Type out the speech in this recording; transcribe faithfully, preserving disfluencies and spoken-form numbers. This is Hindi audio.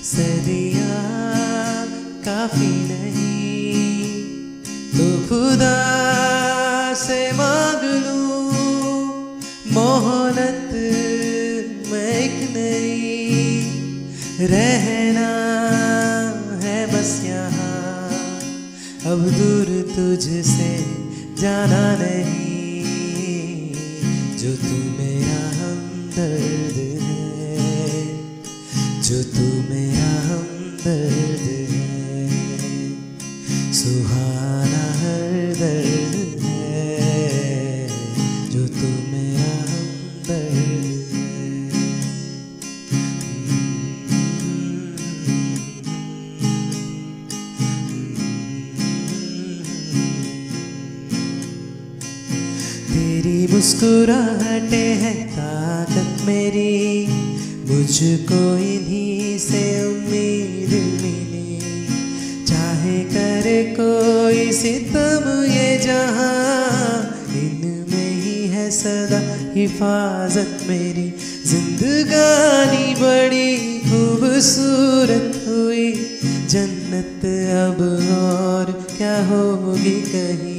सदियाँ काफी नहीं तो खुदा से मांग लूं मोहब्बत में एक नई। रहना है बस यहाँ, अब दूर तुझसे जाना नहीं। जो तू मेरा हमदर्द है, जो तू मेरा हमदर्द है, सुहाना हर दर्द है, जो तू मेरा हमदर्द है। तेरी मुस्कुराहटें है ताकत मेरी, मुझको इन्हीं से उम्मीद मिली। चाहे करे कोई सितम ये जहां, इनमें ही है सदा हिफाजत मेरी। जिंदगानी बड़ी खूबसूरत हुई, जन्नत अब और क्या होगी कहीं।